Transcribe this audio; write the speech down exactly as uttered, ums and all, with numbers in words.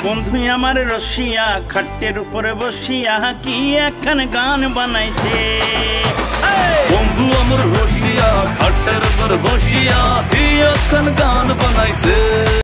বন্ধু আমার রসিয়া খাটের উপরে বসিয়া কি একখান গান বানাইছে। বন্ধু আমার রসিয়া খাটের উপর বসিয়া কি একখান গান বানাইছে।